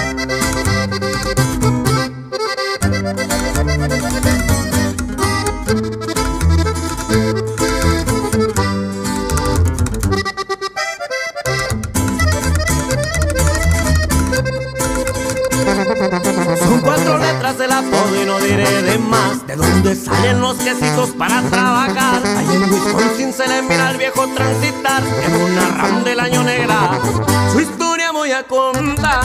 Son 4 letras el apodo y no diré de más. ¿De dónde salen los quesitos para trabajar? Allá en Wisconsin se le mira al viejo transitar en una RAM del año negra. Su historia voy a contar.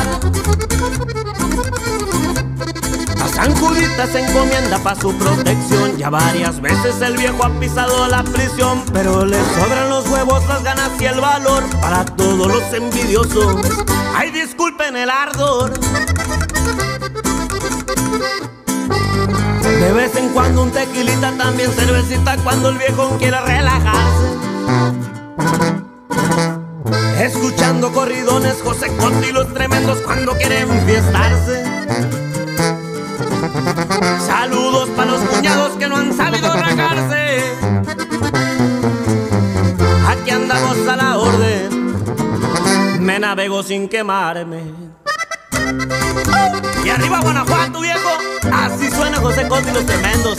A San Judita se encomienda pa' su protección. Ya varias veces el viejo ha pisado la prisión, pero le sobran los huevos, las ganas y el valor para todos los envidiosos. Ay, disculpen el ardor. De vez en cuando un tequilita, también cervecita cuando el viejo quiere relajarse. Escuchando corridones, José Conti y los tremendos cuando quieren enfiestarse. Saludos para los cuñados que no han sabido rajarse. Aquí andamos a la orden, me navego sin quemarme. Y arriba Guanajuato, viejo, así suena José Conti y los tremendos.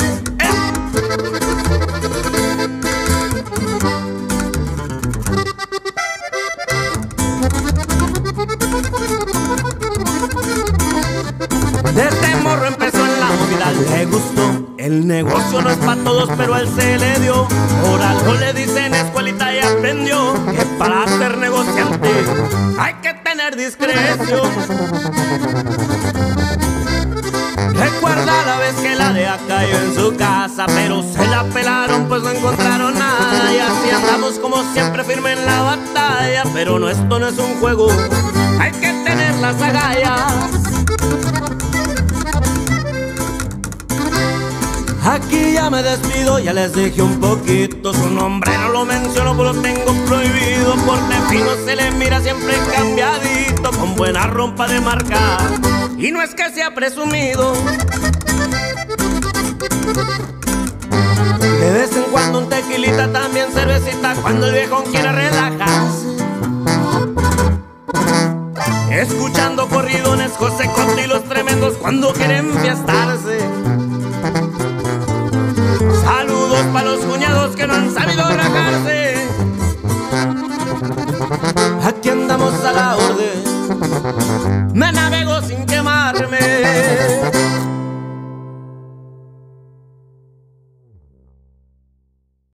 Desde morro empezó en la movida, le gustó. El negocio no es para todos, pero a él se le dio. Por algo le dicen escuelita y aprendió que para ser negociante hay que tener discreción. Recuerda la vez que la DEA cayó en su casa, pero se la pelaron pues no encontraron nada. Y así andamos como siempre firme en la batalla. Pero esto no es un juego, hay que tener las agallas. Aquí ya me despido, ya les dije un poquito. Su nombre no lo menciono, pues lo tengo prohibido. Porque fino se le mira siempre cambiadito, con buena ropa de marca, y no es que sea presumido. De vez en cuando un tequilita, también cervecita cuando el viejo quiere relajarse. Escuchando corridones, José Conti y los tremendos cuando quieren fiestar.